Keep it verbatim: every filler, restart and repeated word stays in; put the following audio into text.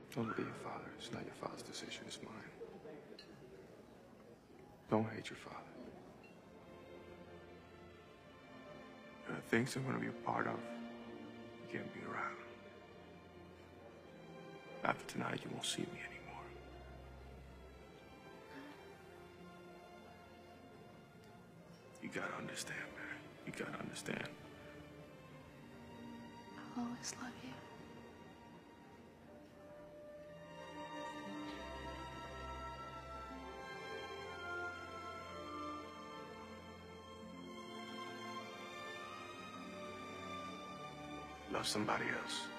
Don't be your father. It's not your father's decision, it's mine. Don't hate your father. There are things I'm gonna be a part of. You can't be around. After tonight, you won't see me anymore. You gotta understand, man. You gotta understand. I'll always love you. Love somebody else.